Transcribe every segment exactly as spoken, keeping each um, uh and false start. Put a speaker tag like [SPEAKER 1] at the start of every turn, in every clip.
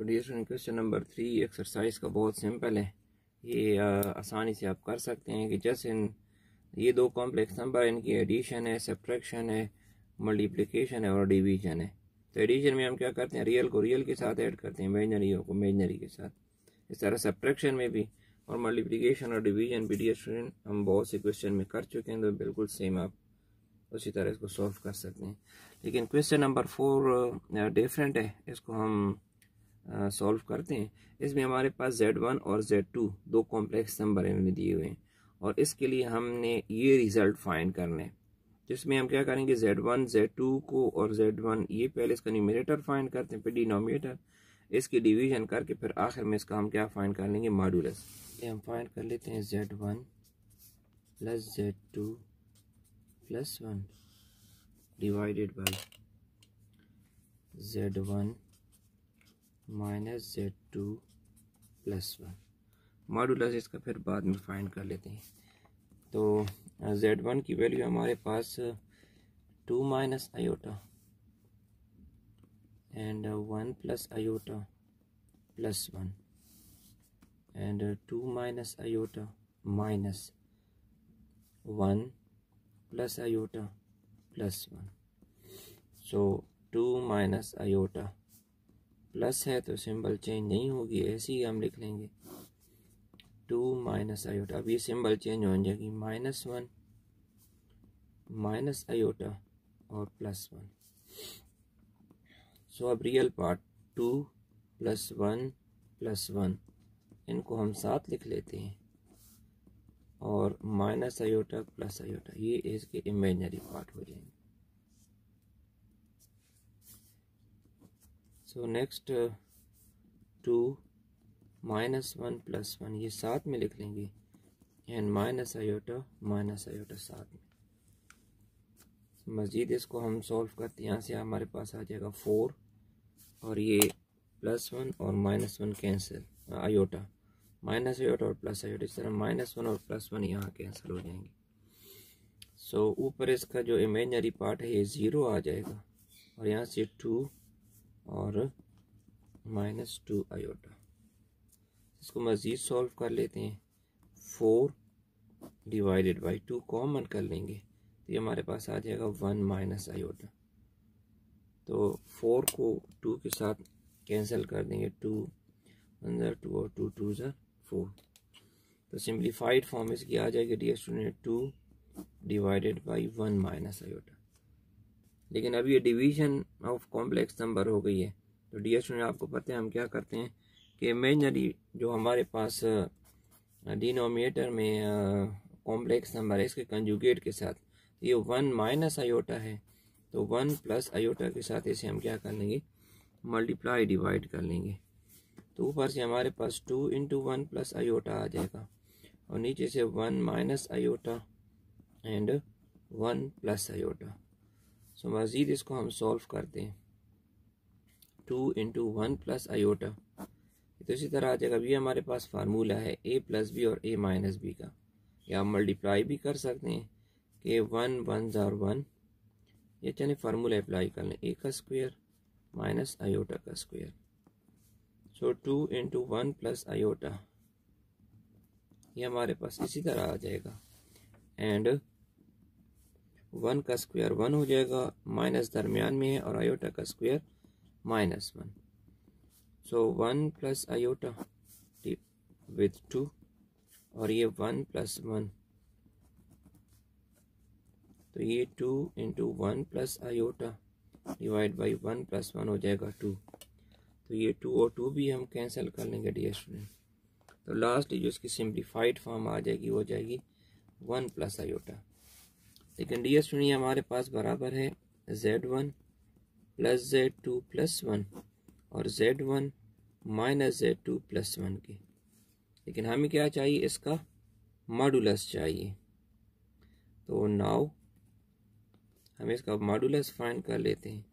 [SPEAKER 1] तो dear student, question number three exercise का बहुत सिंपल है। ये आ, आसानी से आप कर सकते हैं कि जैसे इन ये दो कॉम्प्लेक्स नंबर, इनकी एडिशन है, सब्ट्रैक्शन है, मल्टीप्लिकेशन है और डिवीजन है। तो एडिशन में हम क्या करते हैं, रियल को रियल के साथ ऐड करते हैं, इमेजिनरी को इमेजिनरी के साथ। इस तरह सब्ट्रैक्शन में भी और मल्टीप्लिकेशन और डिवीजन भी डियर स्टूडेंट हम बहुत से क्वेश्चन में कर चुके हैं, तो बिल्कुल सेम आप उसी तरह इसको सॉल्व कर सकते हैं। लेकिन क्वेश्चन नंबर फोर डिफरेंट है, इसको हम सॉल्व uh, करते हैं। इसमें हमारे पास जेड वन और जेड टू दो कॉम्प्लेक्स नंबर इन्होंने दिए हुए हैं और इसके लिए हमने ये रिजल्ट फाइंड करना है, जिसमें हम क्या करेंगे, जेड वन जेड टू को और जेड वन ये पहले इसका न्यूमरेटर फाइंड करते हैं, फिर डिनोमिनेटर, इसकी डिवीजन करके फिर आखिर में इसका हम क्या फाइंड कर लेंगे, मॉडुलस। ये हम फाइंड कर लेते हैं Z one plus Z two plus one divided by Z one minus Z two plus one. Modulus इसका फिर बाद में फाइंड कर लेते हैं। तो जेड वन की वैल्यू हमारे पास two minus iota and one plus iota plus one and two minus iota minus one plus iota plus one. So two minus iota plus है तो सिंबल चेंज नहीं होगी, ऐसे ही हम लिख लेंगे टू माइनस आयोटा। अब ये सिंबल चेंज हो जाएगी, माइनस वन माइनस आयोटा और प्लस वन। सो अब real part two plus one plus one, इनको हम साथ लिख लेते हैं और माइनस आयोटा प्लस आयोटा ये इसके इमेजिनरी पार्ट हो जाएंगे। So next two minus one plus one ये साथ में लिख लेंगे and minus iota minus iota साथ में। मज़ीद इसको हम सॉल्व करते हैं, यहाँ से हमारे पास आ जाएगा फोर और ये प्लस वन और minus one cancel, iota minus iota और प्लस आयोटा, इस तरह माइनस वन और प्लस वन यहाँ कैंसिल हो जाएंगे। सो so, ऊपर इसका जो इमेजिनरी पार्ट है ये ज़ीरो आ जाएगा और यहाँ से टू और माइनस टू आयोटा। इसको मज़ीद सॉल्व कर लेते हैं, four divided by two common कर लेंगे तो ये हमारे पास आ जाएगा वन माइनस आयोटा। तो फोर को टू के साथ कैंसिल कर देंगे, टू वन ज़र टू और टू टू ज़र फोर। तो सिंप्लीफाइड फॉर्म इसकी आ जाएगी dear student two divided by one minus iota. लेकिन अब ये डिवीजन ऑफ कॉम्प्लेक्स नंबर हो गई है। तो डियर स्टूडेंट आपको पता है हम क्या करते हैं कि इमेजिनरी जो हमारे पास डिनोमिनेटर में कॉम्प्लेक्स नंबर है इसके कंजुगेट के साथ ये वन माइनस आयोटा है, तो वन प्लस आयोटा के साथ इसे हम क्या कर लेंगे, मल्टीप्लाई डिवाइड कर लेंगे। तो ऊपर से हमारे पास two into one plus iota आ जाएगा और नीचे से one minus iota and one plus iota. So मज़ीद इसको हम सॉल्व करते हैं, two into one plus iota, तो इसी तरह आ जाएगा। अभी हमारे पास फार्मूला है ए प्लस बी और ए माइनस बी का, या आप मल्टीप्लाई भी कर सकते हैं कि वन वन जार वन, ये चलिए फार्मूला अप्लाई कर लें, ए का स्क्वायर माइनस आयोटा का square. So two into one plus iota ये हमारे पास इसी तरह आ जाएगा एंड वन का स्क्वायर वन हो जाएगा, माइनस दरमियान में है और आयोटा का square minus one. So one plus iota with two और ये वन प्लस वन, तो ये two into one plus iota divide by one plus one हो जाएगा टू। तो ये टू और टू भी हम कैंसिल कर लेंगे डियर स्टूडेंट। तो लास्ट जो इसकी सिंप्लीफाइड फॉर्म आ जाएगी वो जाएगी वन प्लस आयोटा। लेकिन डियर स्टूडेंट हमारे पास बराबर है Z one plus Z two plus one और Z one minus Z two plus one के। लेकिन हमें क्या चाहिए, इसका मॉडुलस चाहिए। तो नाउ हम इसका मॉडुलस फाइंड कर लेते हैं।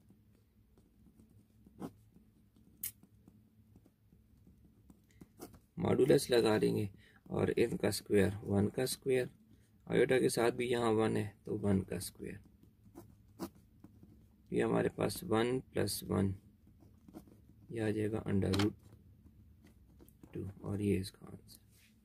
[SPEAKER 1] मॉडुलस लगा देंगे और इनका स्क्वायर वन का स्क्वायर, आयोटा के साथ भी यहाँ वन है तो वन का स्क्वायर, ये हमारे पास वन प्लस वन यह आ जाएगा अंडर रूट टू, और ये इसका आंसर।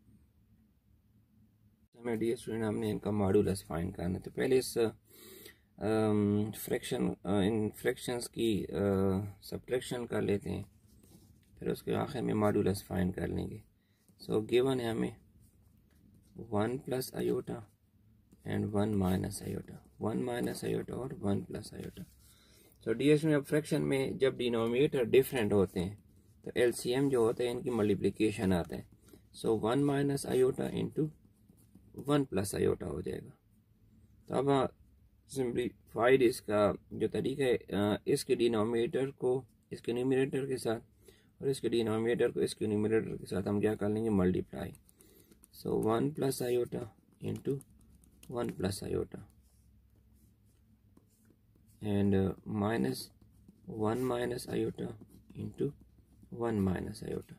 [SPEAKER 1] हमें डी स्टूडेंट हमने इनका मॉडुलस फाइंड करना है। तो पहले इस फ्रैक्शन इन फ्रैक्शंस की सब्ट्रैक्शन कर लेते हैं, फिर उसके आखिर में मॉडुलस फाइंड कर लेंगे। सो गिवन है हमें one plus iota and one minus iota, one minus iota और वन प्लस आयोटा। तो डी एस में फ्रैक्शन में जब डिनोमिनेटर डिफरेंट होते हैं तो एलसीएम जो होता है इनकी मल्टीप्लिकेशन आता है। So one minus iota into one plus iota हो जाएगा। तो अब सिंप्लीफाइड इसका जो तरीका है, इसके डिनोमिनेटर को इसके न्यूमरेटर के साथ और इसके डिनोमिनेटर को इसके न्यूमरेटर के साथ हम क्या कर लेंगे, multiply. So one plus iota into one plus iota and minus one minus iota into one minus iota.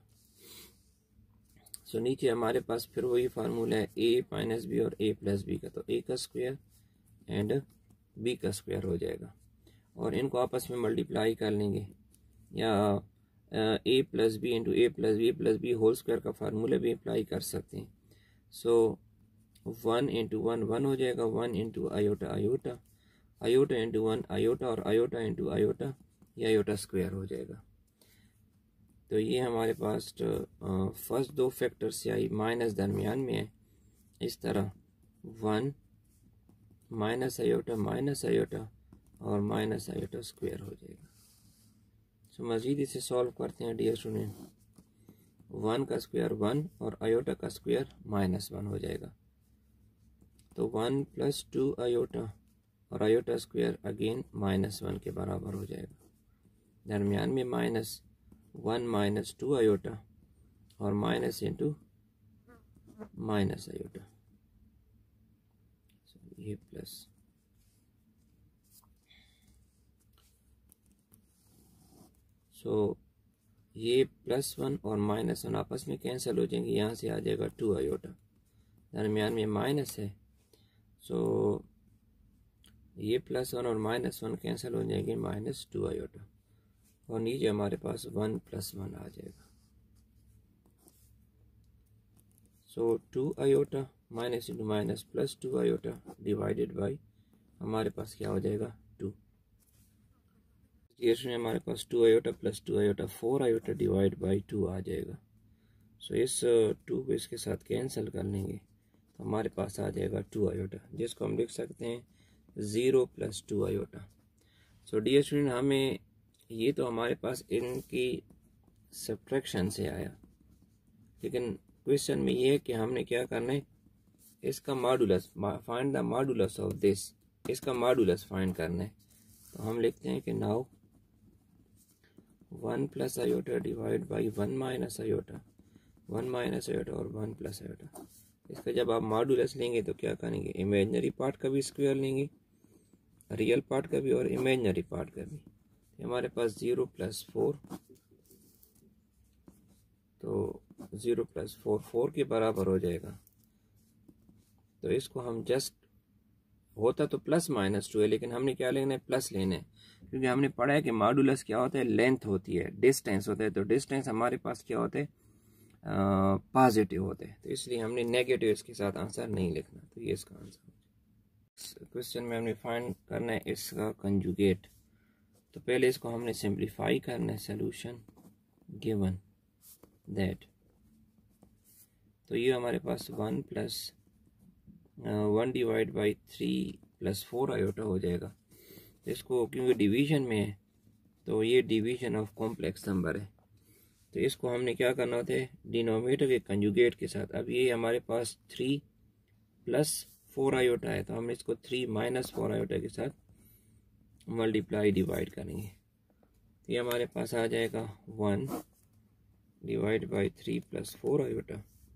[SPEAKER 1] So नीचे हमारे पास फिर वही फार्मूला है ए माइनस बी और ए प्लस बी का, तो ए का स्क्वायर एंड बी का स्क्वायर हो जाएगा और इनको आपस में मल्टीप्लाई कर लेंगे, या A plus B into A plus B plus B whole square का फार्मूला भी अप्लाई कर सकते हैं। So one into one one हो जाएगा, one into iota iota, iota into one iota और आयोटा इंटू आयोटा, ये आयोटा स्क्वायर हो जाएगा। तो ये हमारे पास फर्स्ट दो फैक्टर से आई, माइनस दरमियान में है, इस तरह one minus iota minus iota और माइनस आयोटा स्क्वायर हो जाएगा। सो मज़ीद इसे सॉल्व करते हैं डियर स्टूडेंट। वन का स्क्वायर वन और आयोटा का स्क्वायर माइनस वन हो जाएगा, तो वन प्लस टू आयोटा और iota square again minus one के बराबर हो जाएगा। दरमियान में minus one minus two iota और माइनस इंटू माइनस आयोटा, ये प्लस। सो ये प्लस वन और माइनस वन आपस में कैंसिल हो जाएंगे, यहाँ से आ जाएगा टू आयोटा, दरमियान में माइनस है। सो ये प्लस वन और माइनस वन कैंसिल हो जाएंगे, माइनस टू आयोटा, और नीचे हमारे पास वन प्लस वन आ जाएगा। So two iota minus into minus plus two iota divided by हमारे पास क्या हो जाएगा, टू। में हमारे पास two iota plus two iota four iota divide by two आ जाएगा। सो इस टू को इसके साथ कैंसिल कर लेंगे तो हमारे पास आ जाएगा टू आयोटा, जिसको हम लिख सकते हैं zero plus two iota. So dear student, हमें ये तो हमारे पास इनकी सब्ट्रैक्शन से आया, लेकिन क्वेश्चन में ये है कि हमने क्या करना है, इसका modulus, find the modulus of this, इसका मॉडुलस फाइंड करना है। तो हम लिखते हैं कि now one plus iota divide by one minus iota, one minus iota और वन प्लस आयोटा। इसका जब आप मॉडुलस लेंगे तो क्या करेंगे, इमेजिनरी पार्ट का भी स्क्वायर लेंगे, रियल पार्ट का भी और इमेजिनरी पार्ट का भी। हमारे पास ज़ीरो प्लस फोर, तो ज़ीरो प्लस फोर फोर के बराबर हो जाएगा। तो इसको हम जस्ट, होता तो प्लस माइनस टू है, लेकिन हमने क्या लेना है, प्लस लेना है, क्योंकि हमने पढ़ा है कि मॉडुलस क्या होता है, लेंथ होती है, डिस्टेंस होता है। तो डिस्टेंस हमारे पास क्या होता है, पॉजिटिव होते हैं, तो इसलिए हमने नेगेटिव इसके साथ आंसर नहीं लिखना। तो ये इसका आंसर। क्वेश्चन में हमने फाइंड करना है इसका कंजुगेट। तो पहले इसको हमने सिंप्लीफाई करना है, सोल्यूशन गिवन दैट। तो ये हमारे पास one plus one divide by three plus four iota हो जाएगा। तो इसको क्योंकि डिवीजन में है तो ये डिवीजन ऑफ कॉम्प्लेक्स नंबर है, तो इसको हमने क्या करना होता है, डिनोमिनेटर के कंजुगेट के साथ। अब ये हमारे पास थ्री प्लस फोर आयोटा है, तो हम इसको थ्री माइनस फोर आयोटा के साथ मल्टीप्लाई डिवाइड करेंगे। तो ये हमारे पास आ जाएगा one divide by three plus four iota,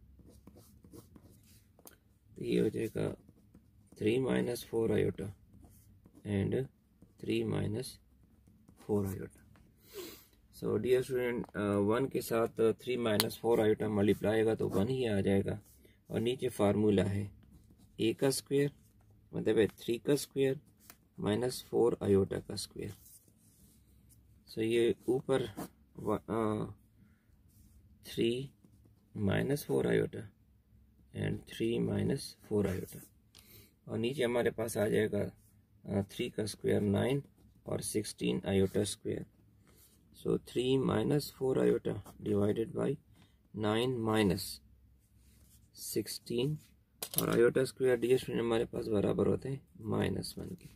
[SPEAKER 1] तो ये हो जाएगा three minus four iota and three minus four iota. So dear student, one के साथ थ्री माइनस फोर आयोटा मल्टीप्लाईगा तो वन ही आ जाएगा, और नीचे फार्मूला है ए का स्क्वायर मतलब है थ्री का स्क्वायर माइनस फोर आयोटा का स्क्वायर। सो ये ऊपर three minus four iota and three minus four iota, और नीचे हमारे पास आ जाएगा थ्री का स्क्वायर नाइन और sixteen iota square. So three minus four iota divided by nine minus sixteen, और आयोटा स्क्वायर डी स्टूडेंट हमारे पास बराबर होते हैं माइनस वन के।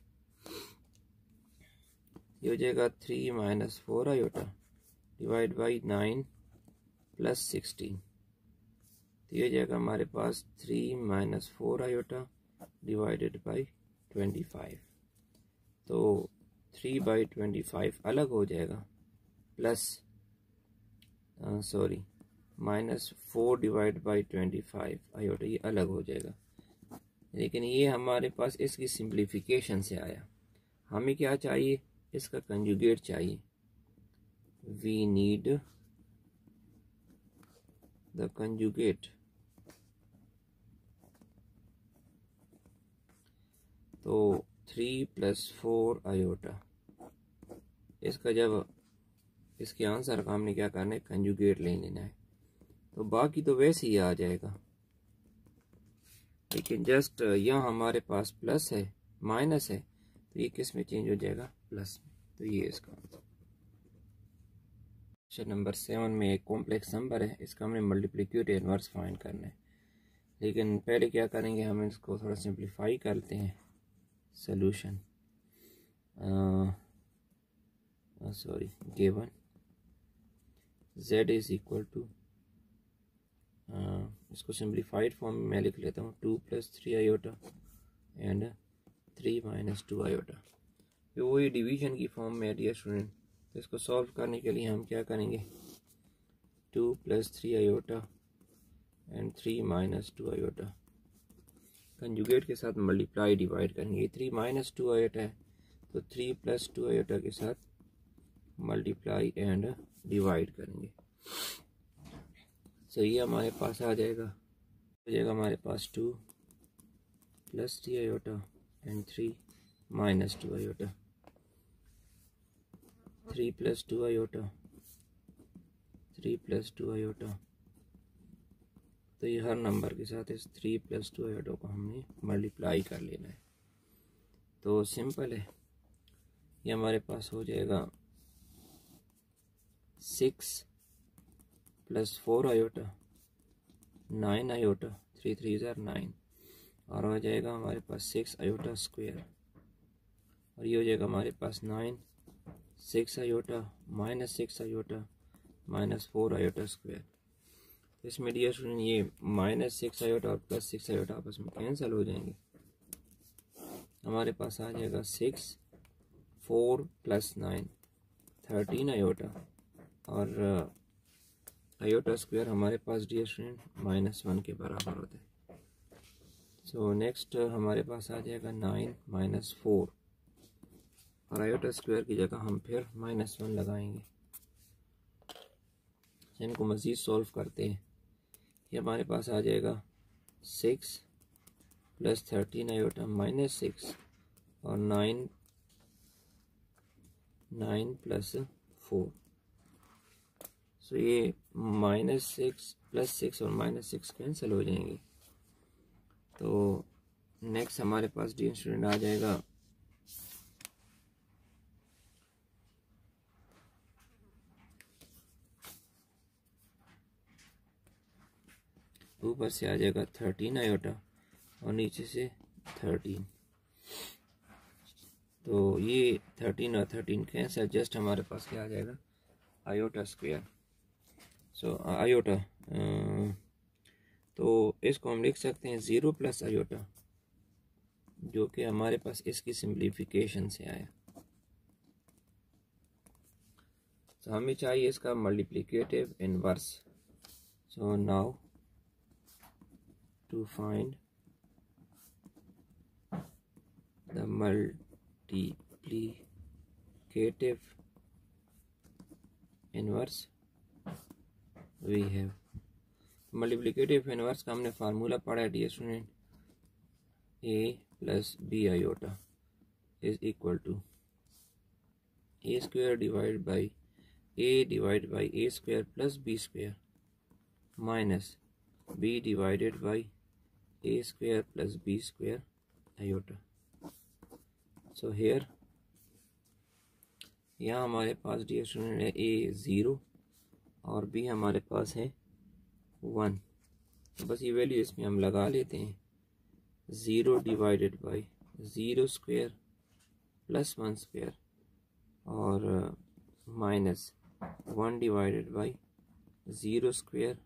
[SPEAKER 1] ये हो जाएगा three minus four iota divide by nine plus sixteen, तो ये हो जाएगा हमारे पास three minus four iota divided by twenty five. तो थ्री बाई ट्वेंटी फाइव अलग हो जाएगा, plus sorry minus four divide by twenty five iota ये अलग हो जाएगा। लेकिन ये हमारे पास इसकी सिंप्लीफिकेशन से आया। हमें क्या चाहिए, इसका कंजुगेट चाहिए। We need the conjugate. तो थ्री प्लस फोर आयोटा, इसका जब इसके आंसर का हमने क्या करना है, कंजुगेट ले लेना है। तो बाकी तो वैसे ही आ जाएगा, लेकिन जस्ट यहाँ हमारे पास प्लस है माइनस है, तो ये किस में चेंज हो जाएगा, प्लस में। तो ये इसका क्वेश्चन नंबर सेवन में एक कॉम्प्लेक्स नंबर है, इसका हमने मल्टीप्लिकेटिव इनवर्स फाइंड करना है। लेकिन पहले क्या करेंगे, हम इसको थोड़ा सिंप्लीफाई करते हैं। Solution sorry given z is equal to, इसको सिंप्लीफाइड फॉर्म में मैं लिख लेता हूँ, two plus three iota and three minus two iota. फिर वही डिवीजन की फॉर्म में है डियर स्टूडेंट। तो इसको सॉल्व करने के लिए हम क्या करेंगे, two plus three iota and three minus two iota conjugate के साथ मल्टीप्लाई डिवाइड करेंगे। थ्री माइनस टू आयोटा है, तो थ्री प्लस टू आयोटा के साथ मल्टीप्लाई एंड डिवाइड करेंगे। सो ये हमारे पास आ जाएगा हो जाएगा हमारे पास two plus three iota and three minus two iota, three plus two iota, three plus two iota. तो ये हर नंबर के साथ इस थ्री प्लस टू आयोटा को हमने मल्टीप्लाई कर लेना है। तो सिंपल है, ये हमारे पास हो जाएगा six plus four iota, nine iota, three three ज़ार नाइन, और हो जाएगा हमारे पास सिक्स आयोटा स्क्वायर, और ये हो जाएगा हमारे पास nine, six iota minus six iota minus four iota square. तो इसमें डियर स्टूडेंट ये माइनस सिक्स आयोटा और प्लस सिक्स आयोटा आपस में कैंसिल हो जाएंगे। हमारे पास आ जाएगा six, four plus nine thirteen iota, और आयोटा स्क्वायर हमारे पास डियर स्टूडेंट माइनस वन के बराबर होता है। सो नेक्स्ट हमारे पास आ जाएगा नाइन माइनस फोर, और आयोटा स्क्वायर की जगह हम फिर माइनस वन लगाएंगे। इनको मज़ीद सॉल्व करते हैं। ये हमारे पास आ जाएगा six plus thirteen iota minus six, और nine nine plus four. So ये माइनस सिक्स प्लस सिक्स और माइनस सिक्स कैंसिल हो जाएंगे। तो नेक्स्ट हमारे पास डी स्टूडेंट आ जाएगा ऊपर से आ जाएगा थर्टीन आयोटा और नीचे से थर्टीन। तो ये थर्टीन और थर्टीन कैंसिल, जस्ट हमारे पास क्या आ जाएगा, आयोटा स्क्वायर। सो आयोटा, तो इसको हम लिख सकते हैं ज़ीरो प्लस आयोटा, जो कि हमारे पास इसकी सिंप्लीफिकेशन से आया। तो हमें चाहिए इसका multiplicative inverse. So now to find the multiplicative inverse we have. Multiplicative inverse का हमने फार्मूला पढ़ा है dear student, A plus B iota is equal to A square divide by A divide by A square plus B square minus B divided by A square plus B square iota. So here यहाँ हमारे पास dear student है ए zero और B हमारे पास है one. तो बस ये वैल्यू इसमें हम लगा लेते हैं। Zero divided by zero square plus one square और minus one divided by zero square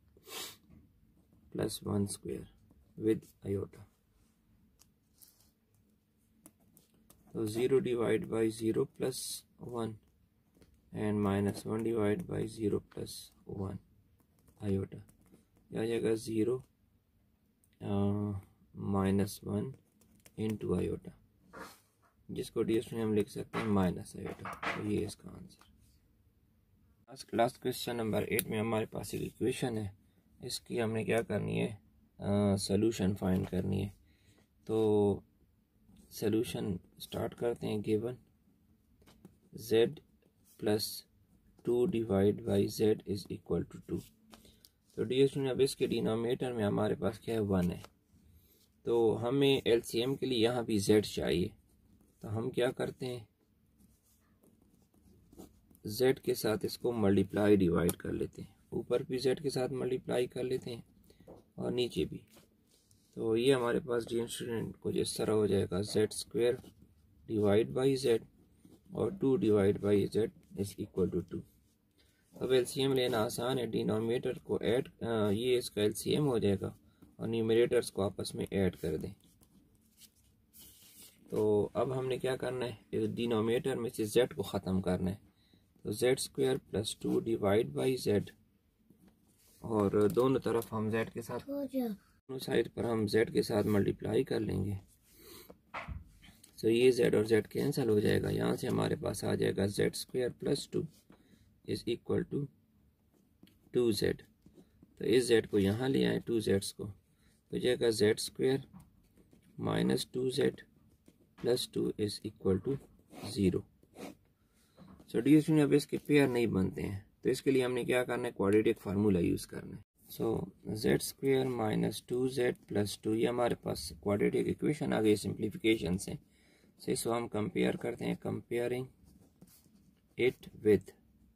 [SPEAKER 1] plus one square with iota. So zero divide by zero plus one and minus one divide by zero plus one iota. यह आ जाएगा zero minus one into iota, जिसको डी में हम लिख सकते हैं माइनस आयोटा। तो ये इसका answer. Last question number eight में हमारे पास एक इक्वेशन है, इसकी हमने क्या करनी है, सोल्यूशन फाइंड करनी है। तो सोल्यूशन स्टार्ट करते हैं। Given z plus two divide by z is equal to two. तो डी स्टूडेंट अब इसके डिनोमिनेटर में हमारे पास क्या है, वन है। तो हमें एलसीएम के लिए यहाँ भी z चाहिए। तो हम क्या करते हैं, z के साथ इसको मल्टीप्लाई डिवाइड कर लेते हैं। ऊपर भी z के साथ मल्टीप्लाई कर लेते हैं और नीचे भी। तो ये हमारे पास डी स्टूडेंट कुछ इस तरह हो जाएगा, Z square divide by z और two divide by z is equal to two. अब एलसीएम लेना आसान है। डिनोमिनेटर को ऐड, ये इसका एलसीएम हो जाएगा और न्यूमरेटर्स को आपस में ऐड कर दें। तो अब हमने क्या करना है, इस डिनोमिनेटर में से जेड को ख़त्म करना है। तो z square plus two divide by z और दोनों तरफ हम जेड के साथ, दोनों साइड पर हम जेड के साथ मल्टीप्लाई कर लेंगे। तो ये जेड और जेड कैंसिल हो जाएगा। यहाँ से हमारे पास आ जाएगा Z square plus two is equal to two Z. तो इस जेड को यहाँ ले आए, टू जेड्स को, तो जाएगा Z square minus two z plus two is equal to zero. So D student अब इसके पेयर नहीं बनते हैं, तो इसके लिए हमने क्या करना है, क्वाड्रेटिक फार्मूला यूज़ करना है। So z square minus two z plus two, ये हमारे पास क्वाड्रेटिक इक्वेशन आ गई सिंप्लीफिकेशन से। सो इसको हम कंपेयर करते हैं, comparing it with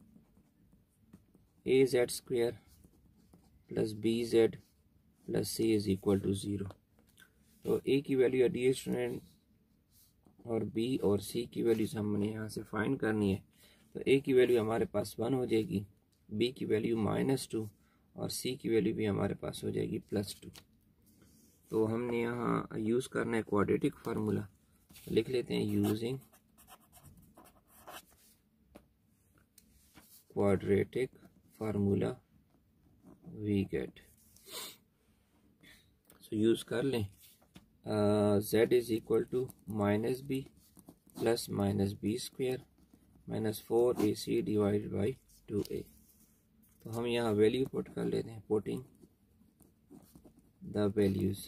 [SPEAKER 1] A Z square plus B Z plus C is equal to zero. तो ए की वैल्यू डी स्टूडेंट और बी और सी की वैल्यूज हमने यहाँ से फाइंड करनी है। तो ए की वैल्यू हमारे पास वन हो जाएगी, बी की वैल्यू माइनस टू और सी की वैल्यू भी हमारे पास हो जाएगी प्लस टू। तो हमने यहाँ यूज़ करना है क्वाड्रेटिक फार्मूला। लिख लेते हैं, using quadratic formula we get. So use कर लें, z is equal to minus b plus minus b square minus four a c divide by two a. तो हम यहाँ वैल्यू पुट कर लेते हैं, putting the values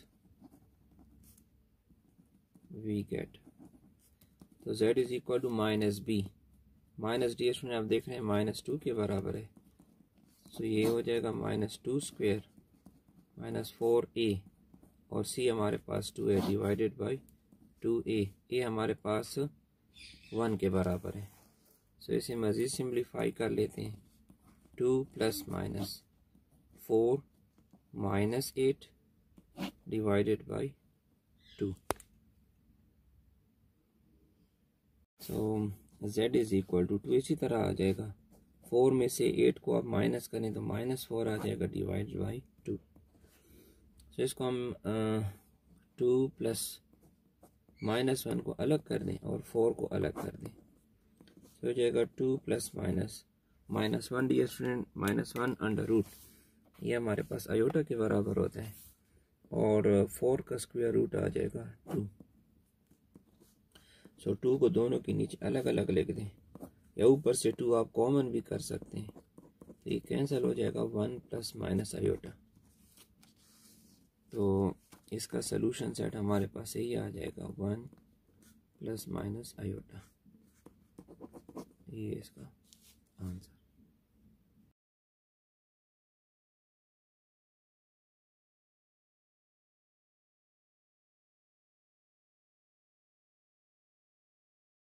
[SPEAKER 1] we get. तो z is equal to minus b, minus D S में आप देख रहे हैं माइनस टू के बराबर है। सो ये हो जाएगा minus two square minus four a और सी हमारे पास टू है divided by two a. A हमारे पास वन के बराबर है। सो इसे मज़ीद सिंप्लीफाई कर लेते हैं, two plus minus four minus eight divided by two. So z is equal to two इसी तरह आ जाएगा। फोर में से एट को आप माइनस करें तो माइनस फोर आ जाएगा डिवाइड बाई टू। सो इसको हम टू प्लस माइनस वन को अलग कर दें और फोर को अलग कर दें। तो हो जाएगा two plus minus minus one D student minus one under root, ये हमारे पास आयोटा के बराबर होता है और फोर का स्क्वायर रूट आ जाएगा टू। सो टू को दोनों के नीचे अलग अलग लिख दें या ऊपर से टू आप कॉमन भी कर सकते हैं। तो ये कैंसिल हो जाएगा वन प्लस माइनस आयोटा। तो इसका सलूशन सेट हमारे पास यही आ जाएगा, वन प्लस माइनस आयोटा। ये इसका आंसर।